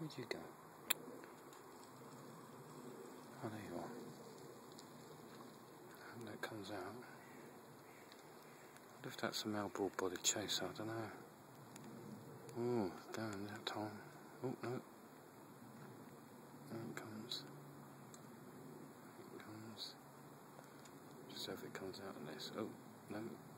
Where'd you go? Oh, there you are. I hope that comes out. I wonder if that's a male broad-bodied chaser, I don't know. Oh, down that time. Oh, no. There it comes. It comes. Just hope it comes out of this. Oh, no.